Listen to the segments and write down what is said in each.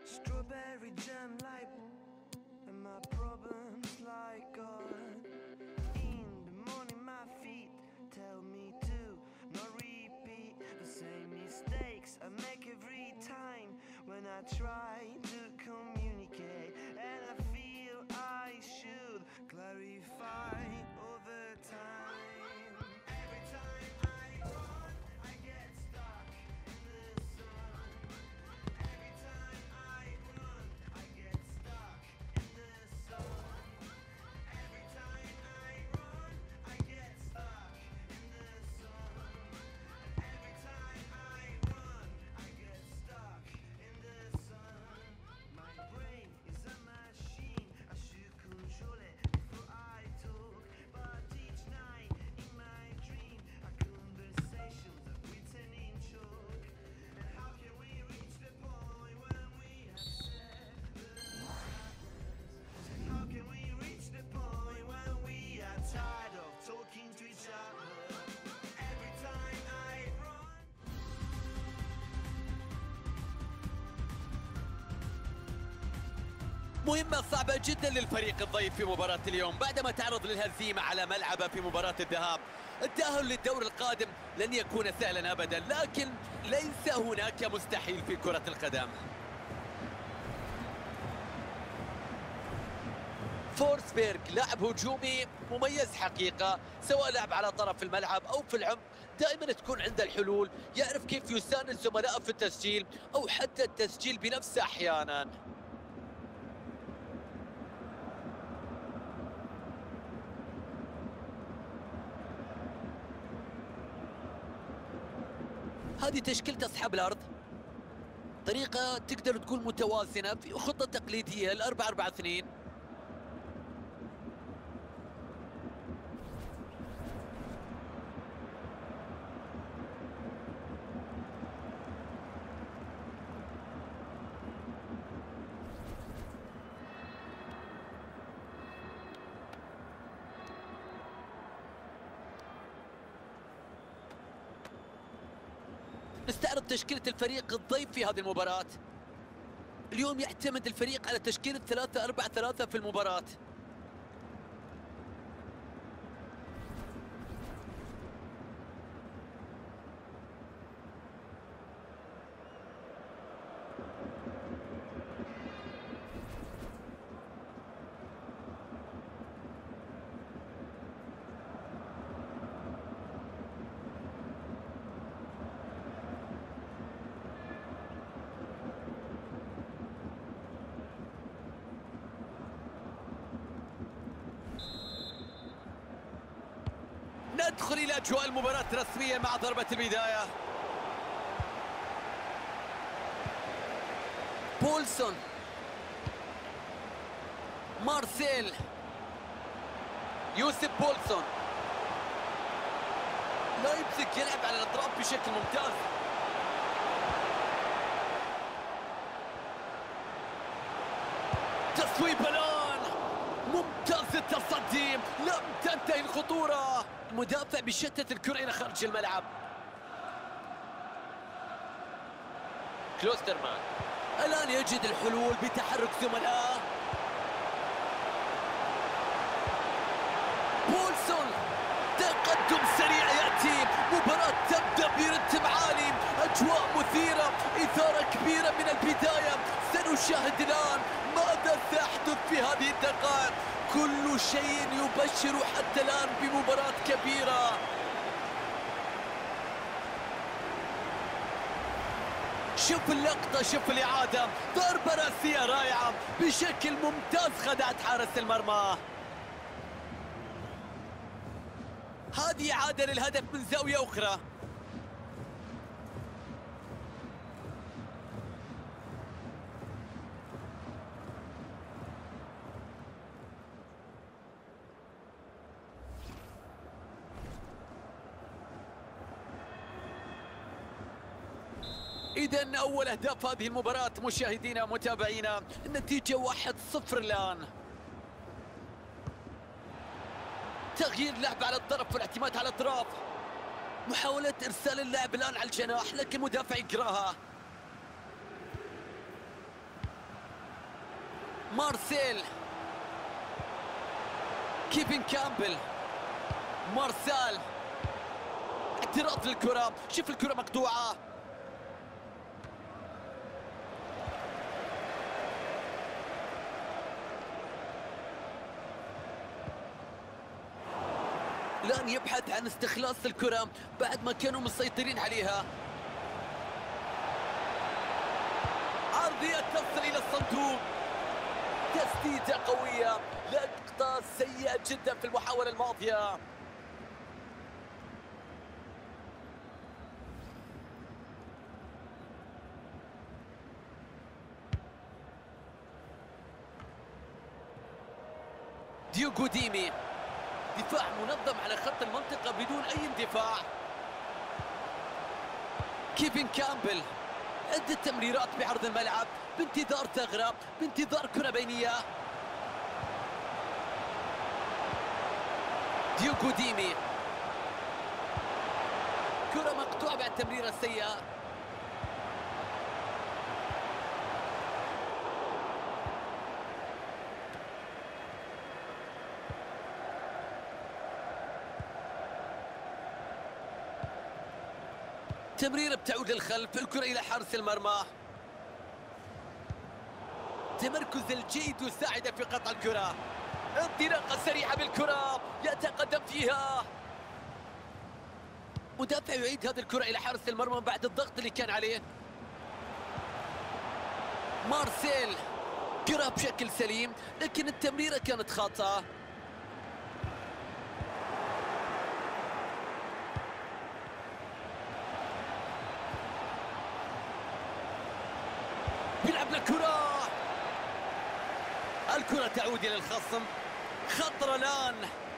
Strawberry jam like, and my problems like God. In the morning my feet tell me to not repeat the same mistakes I make every time when I try to communicate. And I feel I should clarify all the time. Every time I run, I get stuck in the sun. Every time I run, I get stuck in the sun. Every time I run, I get stuck in the sun. Every time I run, I get stuck in the sun. My brain is a machine, I should control it before I talk. But each night in my dream, our conversations are written in chalk. And how can we reach the point when we have said the sadness? How can we reach the point when we are tired of talking to each other? Every time I run. مهمة صعبة جدا للفريق الضيف في مباراة اليوم بعدما تعرض للهزيمة على ملعبه في مباراة الذهاب. التأهل للدور القادم لن يكون سهلا أبدا، لكن ليس هناك مستحيل في كرة القدم. فورسبيرغ لاعب هجومي مميز حقيقة، سواء لعب على طرف الملعب أو في العمق دائما تكون عنده الحلول، يعرف كيف يساند زملائه في التسجيل أو حتى التسجيل بنفسه أحيانا. هذه تشكيلة أصحاب الأرض، طريقة تقدر تقول متوازنة في خطة تقليدية 4-4-2. نستعرض تشكيلة الفريق الضيف في هذه المباراة. اليوم يعتمد الفريق على تشكيلة 3-4-3 في المباراة. ندخل إلى أجواء المباراة رسميا مع ضربة البداية. بولسون، مارسيل، يوسف بولسون. لايبزيغ يلعب على الأطراف بشكل ممتاز. تصويب الآن، ممتاز التصدي، لم تنتهي الخطورة. المدافع بيشتت الكرة إلى خارج الملعب. كلوسترمان الآن يجد الحلول بتحرك زملائه. بولسون، تقدم سريع يأتي، مباراة تبدأ برتم عالي، أجواء مثيرة، إثارة كبيرة من البداية. سنشاهد الآن ماذا سيحدث في هذه الدقائق. كل شيء يبشر حتى الآن بمباراة كبيرة. شوف اللقطة، شوف الإعادة، ضربة رأسية رائعة بشكل ممتاز خدعت حارس المرمى. هذه إعادة للهدف من زاوية أخرى. إذن أول أهداف هذه المباراة مشاهدينا متابعينا، النتيجة 1-0 الآن. تغيير لعب على الطرف والاعتماد على الأطراف. محاولة إرسال اللاعب الآن على الجناح، لكن المدافع يقراها. مارسيل، كيفن كامبل، مارسال، اعتراض للكرة، شوف الكرة مقطوعة. الآن يبحث عن استخلاص الكرة بعد ما كانوا مسيطرين عليها. عرضية تصل إلى الصندوق، تسديدة قوية، لقطة سيئة جدا في المحاولة الماضية. ديوغو ديمي، دفاع منظم على خط المنطقة بدون أي اندفاع. كيفن كامبل، عدة تمريرات بعرض الملعب بانتظار ثغرة، بانتظار كرة بينية. ديوغو ديمي، كرة مقطوعة بعد تمريرة سيئة. تمريرة بتعود للخلف، الكرة إلى حارس المرمى. تمركز الجيد يساعد في قطع الكرة. انطلاقة سريعة بالكرة، يتقدم فيها. مدافع يعيد هذه الكرة إلى حارس المرمى بعد الضغط اللي كان عليه. مارسيل، كرة بشكل سليم لكن التمريرة كانت خاطئة. بيلعب للكرة، الكرة تعود إلى الخصم. خطر الآن،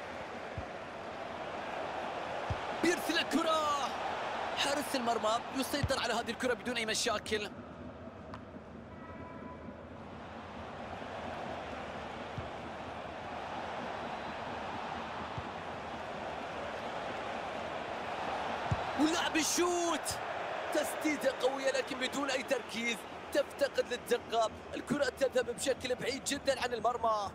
بيرسل الكرة. حارس المرمى يسيطر على هذه الكرة بدون أي مشاكل. ولعب الشوت، تسديدة قوية لكن بدون أي تركيز، تفتقد للدقة، الكرة تذهب بشكل بعيد جدا عن المرمى.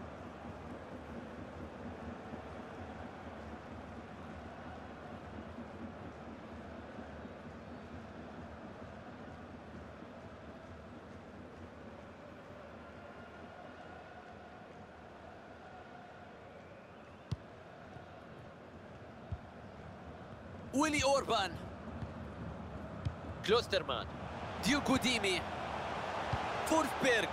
ويلي أوربان، كلوسترمان، ديوغو ديمي، فورسبيرغ،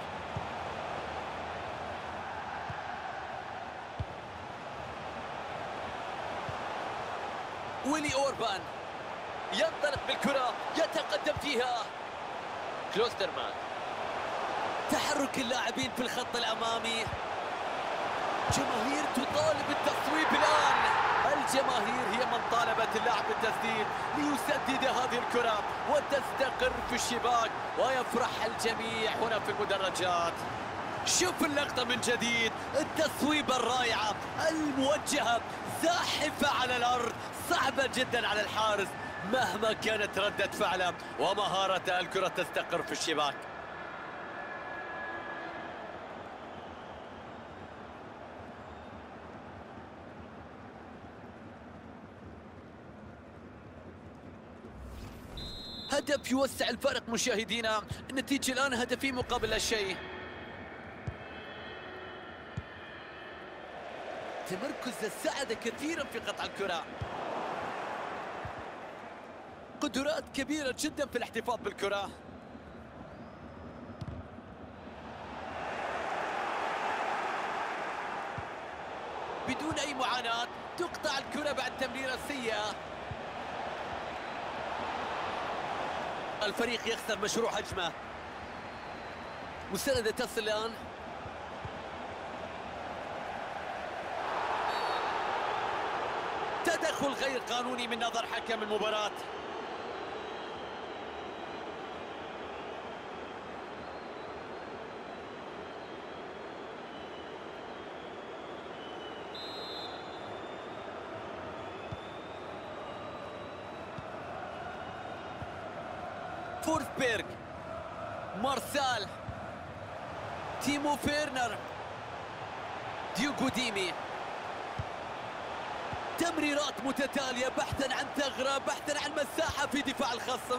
ويلي أوربان ينطلق بالكرة، يتقدم فيها. كلوسترمان، تحرك اللاعبين في الخط الأمامي. جماهير تطالب بالتصويب الآن. الجماهير هي من طالبت اللاعب بالتسديد ليسدد هذه الكرة وتستقر في الشباك، ويفرح الجميع هنا في المدرجات. شوف اللقطة من جديد، التصويبة الرائعة الموجهة زاحفة على الأرض، صعبة جدا على الحارس مهما كانت ردة فعله ومهارته. الكرة تستقر في الشباك. هدف يوسع الفارق مشاهدينا، النتيجة الآن هدفين مقابل لا شيء. تمركز ساعد كثيرا في قطع الكرة، قدرات كبيرة جدا في الاحتفاظ بالكرة. بدون أي معاناة تقطع الكرة بعد تمريرة سيئة. الفريق يخسر مشروع هجمة. مساندة تصل الآن. تدخل غير قانوني من نظر حكم المباراة. فورسبيرغ، مارسال، تيمو فيرنر، ديوغو ديمي، تمريرات متتالية بحثا عن ثغرة، بحثا عن مساحة في دفاع الخصم.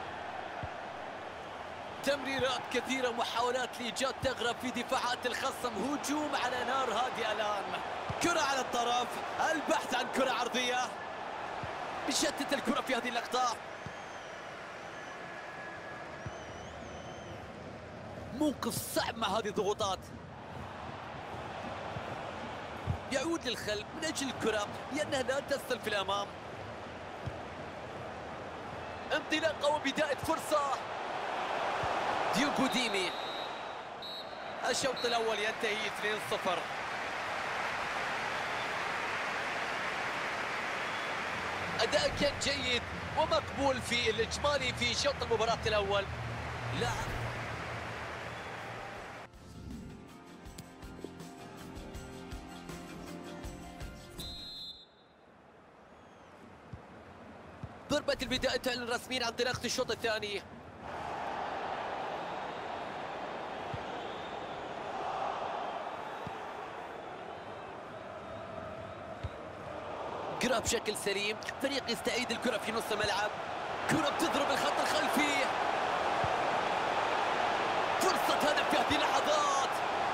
تمريرات كثيرة، محاولات لإيجاد ثغرة في دفاعات الخصم. هجوم على نار هادئة الآن. كرة على الطرف، البحث عن كرة عرضية، بيشتت الكرة في هذه اللقطة. موقف صعب مع هذه الضغوطات. يعود للخلف من أجل الكرة لأنها لا تصل في الأمام. انطلاقة وبداية فرصة. ديوغو ديمي. الشوط الأول ينتهي 2-0. أداء كان جيد ومقبول في الإجمالي في شوط المباراة الأول. لاعب ضربة البداية تعلن رسميا عن انطلاقة الشوط الثاني. كرة بشكل سليم، فريق يستعيد الكرة في نص الملعب. كرة بتضرب الخط الخلفي. فرصة هدف في هذه اللحظات.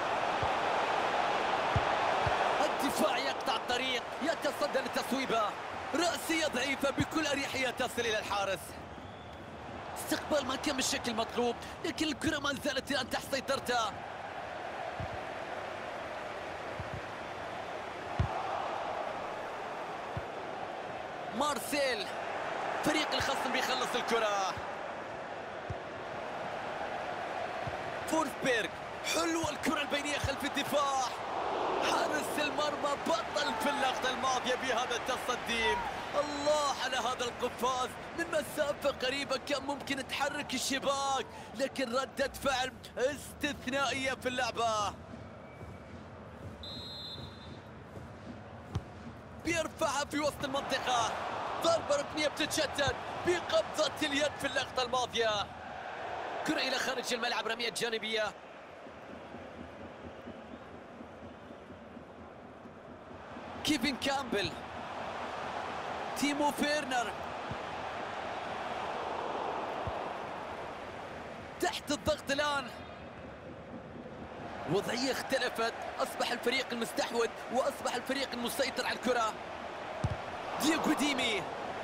الدفاع يقطع الطريق، يتصدى للتصويبة. رأسية ضعيفة بكل أريحية تصل إلى الحارس. استقبال ما كان بالشكل المطلوب، لكن الكرة ما زالت الآن تحت سيطرتها. مارسيل، فريق الخصم بيخلص الكرة. فورسبيرغ، حلوة الكرة البينية خلف الدفاع. حارس المرمى بطل في اللقطة الماضية بهذا التصدي. الله على هذا القفاز من مسافة قريبة، كان ممكن تحرك الشباك، لكن ردة فعل استثنائية في اللعبة. بيرفعها في وسط المنطقة. ضربة ركنية بتتشتت بقبضة اليد في اللقطة الماضية. كرة إلى خارج الملعب، رمية جانبية. كيفن كامبل، تيمو فيرنر تحت الضغط الآن. وضعية اختلفت، أصبح الفريق المستحوذ وأصبح الفريق المسيطر على الكرة. ديوغو ديمي،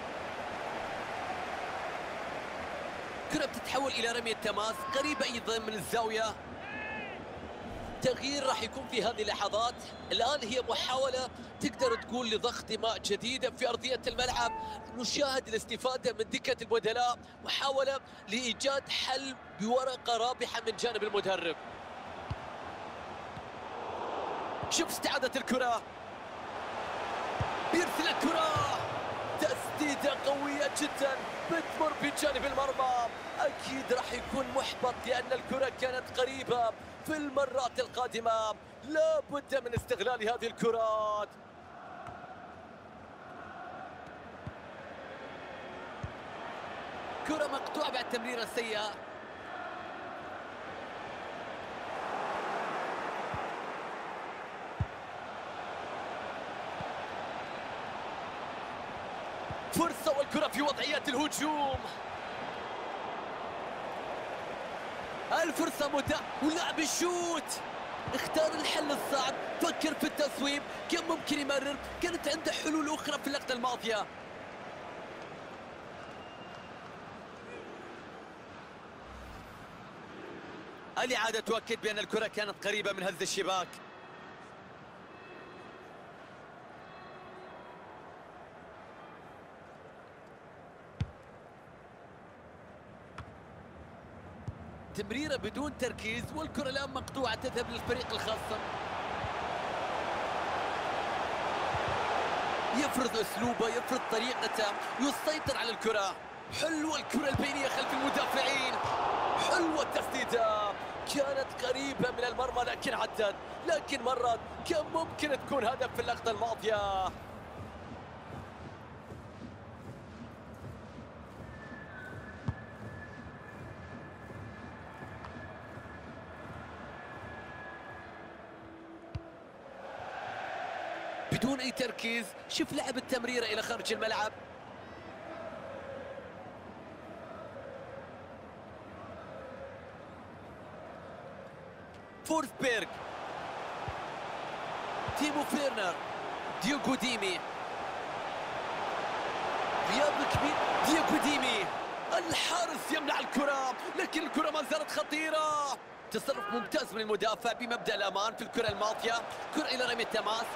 كرة بتتحول إلى رمية تماس قريبة أيضا من الزاوية. تغيير راح يكون في هذه اللحظات. الآن هي محاولة تقدر تقول لضخ دماء جديدة في أرضية الملعب. نشاهد الاستفادة من دكة البدلاء، محاولة لإيجاد حل بورقة رابحة من جانب المدرب. شوف استعادة الكرة، بيرسل الكرة، تسديدة قوية جدا بتمر بجانب المرمى. أكيد راح يكون محبط لأن الكرة كانت قريبة. في المرات القادمة لا بد من استغلال هذه الكرات. كرة مقطوعة بعد تمريرة سيئة. فرصة والكرة في وضعيات الهجوم. الفرصة متاحة ولعب الشوت. اختار الحل الصعب، فكر في التصويب، كان ممكن يمرر، كانت عنده حلول أخرى في اللقطة الماضية. الإعادة تؤكد بأن الكرة كانت قريبة من هز الشباك. تمريرة بدون تركيز، والكرة الآن مقطوعة تذهب للفريق الخصم. يفرض أسلوبه، يفرض طريقته، يسيطر على الكرة. حلوة الكرة البينية خلف المدافعين. حلوة التسديدة، كانت قريبة من المرمى لكن عدت، لكن مرت، كان ممكن تكون هدف في اللقطة الماضية. بدون أي تركيز. شوف لعب التمريرة إلى خارج الملعب. فورثبيرغ، تيمو فيرنر، ديوغو ديمي، غياب كبير. ديوغو ديمي، الحارس يمنع الكرة، لكن الكرة ما زالت خطيرة. تصرف ممتاز من المدافع بمبدأ الأمان في الكرة الماضية. كرة إلى رمي التماس،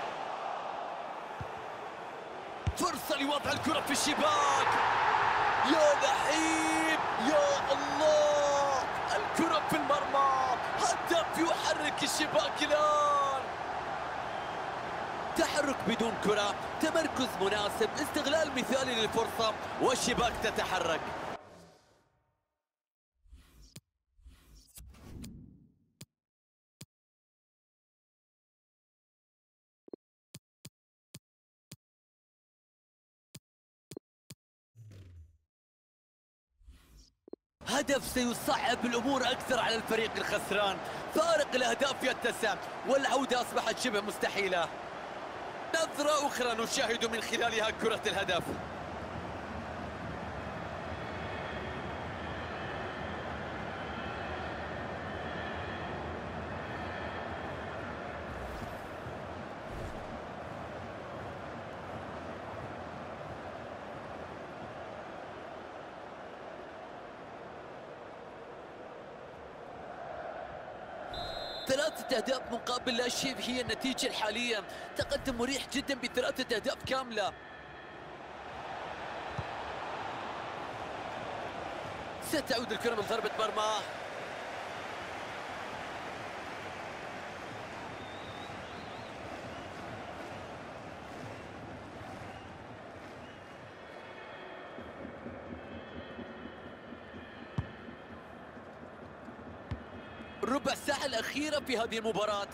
فرصة لوضع الكرة في الشباك. يا لعيب، يا الله، الكرة في المرمى، هدف يحرك الشباك الآن. تحرك بدون كرة، تمركز مناسب، استغلال مثالي للفرصة، والشباك تتحرك. هدف سيصعب الأمور أكثر على الفريق الخسران. فارق الأهداف يتسع والعودة أصبحت شبه مستحيلة. نظرة أخرى نشاهد من خلالها كرة الهدف. ثلاثة أهداف مقابل لا شيء هي النتيجة الحالية. تقدم مريح جدا بثلاثة أهداف كاملة. ستعود الكرة من ضربة مرمى. الربع ساعة الأخيرة في هذه المباراة.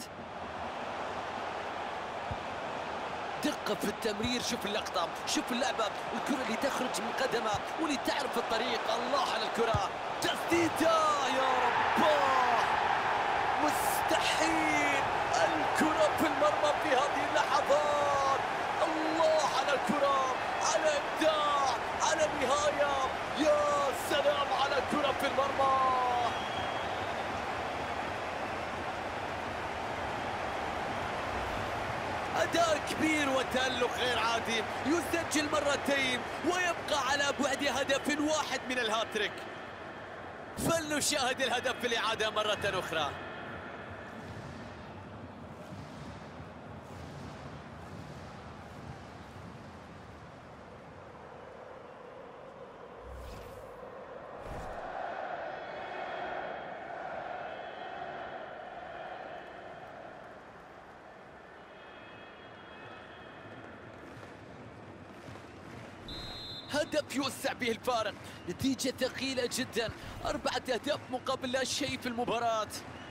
دقة في التمرير، شوف اللقطة، شوف اللعبة، الكرة اللي تخرج من قدمه واللي تعرف الطريق. الله على الكرة، تسديدة، يا رباه، مستحيل. الكرة في المرمى في هذه اللحظات. الله على الكرة، على إبداع، على نهاية. يا سلام على الكرة في المرمى. أداء كبير وتألق غير عادي. يسجل مرتين ويبقى على بعد هدف واحد من الهاتريك. فلنشاهد الهدف في الإعادة مرة أخرى. هدف يوسع به الفارق. نتيجة ثقيلة جدا، 4 أهداف مقابل لا شيء في المباراة.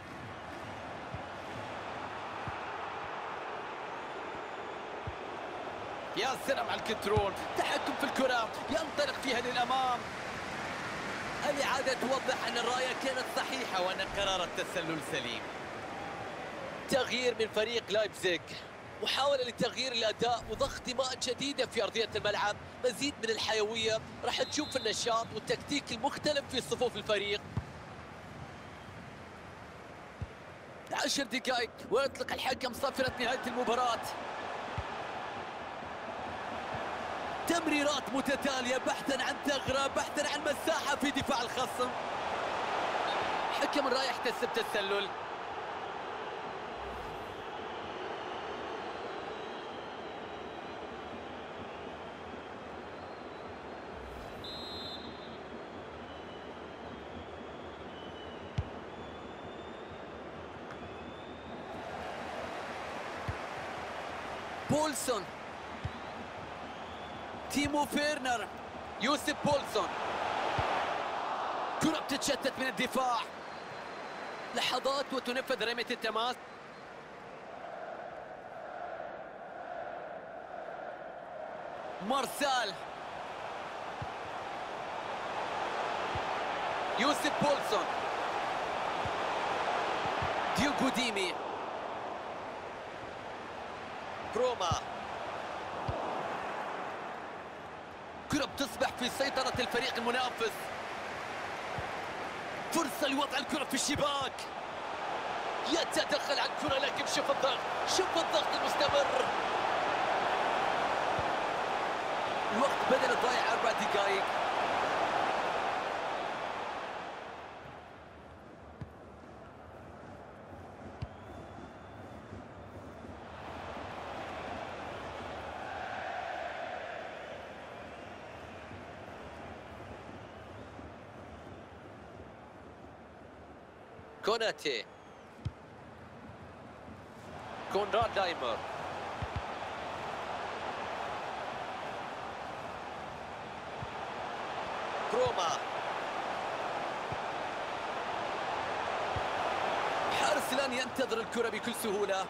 يا سلام على الكنترول، تحكم في الكرة، ينطلق فيها للأمام. الإعادة توضح أن الراية كانت صحيحة وأن قرار التسلل سليم. تغيير من فريق لايبزيغ، محاولة لتغيير الأداء وضخ دماء جديدة في أرضية الملعب، مزيد من الحيوية. راح تشوف النشاط والتكتيك المختلف في صفوف الفريق. 10 دقائق ويطلق الحكم صافرة نهاية المباراة. تمريرات متتالية بحثا عن ثغرة، بحثا عن مساحة في دفاع الخصم. حكم رايح يحتسب تسلل. بولسون، تيمو فيرنر، يوسف بولسون. كرة بتتشتت من الدفاع. لحظات وتنفذ رمية التماس. مارسال، يوسف بولسون، ديوغو ديمي، روما. كرة بتصبح في سيطرة الفريق المنافس. فرصة لوضع الكرة في الشباك. يتدخل على الكرة لكن شوف الضغط، شوف الضغط المستمر. الوقت بدل الضايع 4 دقائق. كوناتي، كونراد لايمر، روما. حارس الآن ينتظر الكرة بكل سهولة.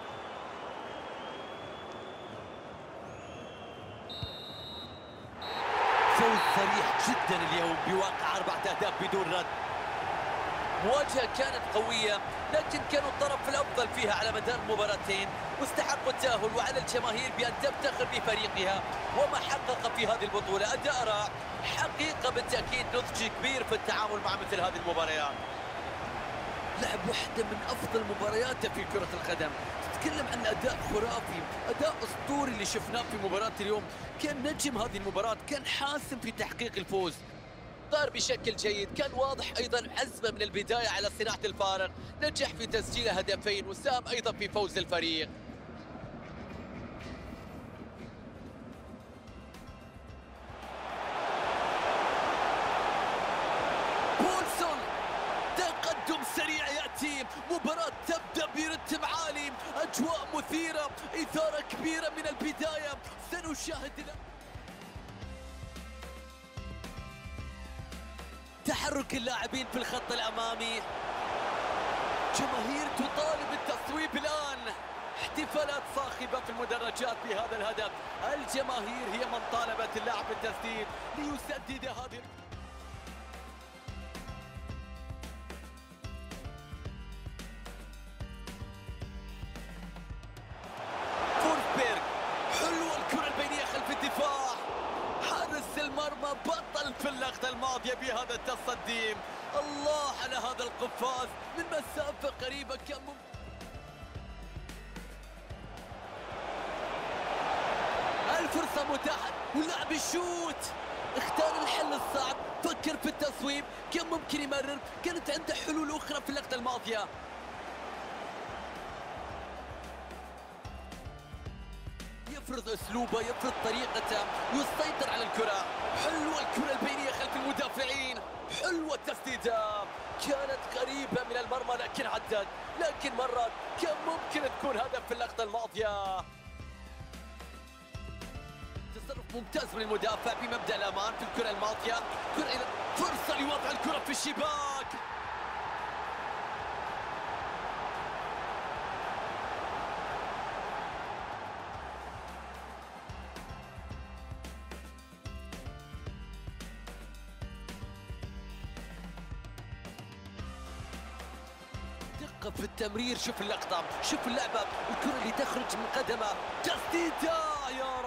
فوز صريح جدا اليوم بواقع 4 أهداف بدون رد. مواجهة كانت قوية لكن كانوا الطرف الأفضل فيها على مدار المباراتين، واستحقوا التأهل، وعلى الجماهير بأن تفتخر بفريقها وما حقق في هذه البطولة. أداء رائع حقيقة، بالتأكيد نضج كبير في التعامل مع مثل هذه المباريات. لعب واحدة من أفضل مبارياته في كرة القدم. تتكلم عن أداء خرافي، أداء أسطوري اللي شفناه في مباراة اليوم. كان نجم هذه المباراة، كان حاسم في تحقيق الفوز، ظهر بشكل جيد، كان واضح أيضا عزمه من البداية على صناعة الفارق، نجح في تسجيل هدفين وساهم أيضا في فوز الفريق. بولسون، تقدم سريع يأتي، مباراة تبدأ برتم عالي، أجواء مثيرة، إثارة كبيرة من البداية. سنشاهد تحرك اللاعبين في الخط الأمامي. جماهير تطالب بالتصويب الآن، احتفالات صاخبة في المدرجات بهذا الهدف. الجماهير هي من طالبت اللاعب بالتسديد ليسدد هذه. فورسبيرغ، حلوة الكرة البينية خلف الدفاع. حارس المرمى بطل في اللقطة الماضية بهذا التصدي. الله على هذا القفاز من مسافة قريبة. كان الفرصة متاحة واللاعب الشوت، اختار الحل الصعب، فكر في التصويب، كان ممكن يمرر، كانت عنده حلول أخرى في اللقطة الماضية. يفرض اسلوبه، يفرض طريقته، يسيطر على الكرة. حلوة الكرة البينية خلف المدافعين، حلوة التسديدة، كانت قريبة من المرمى لكن عدت، لكن مرات كان ممكن تكون هدف في اللقطة الماضية. تصرف ممتاز من المدافع بمبدأ الأمان في الكرة الماضية. فرصة لوضع الكرة في الشباك. في التمرير، شوف اللقطة، شوف اللعبة، الكرة اللي تخرج من قدمه، تسديدة، يا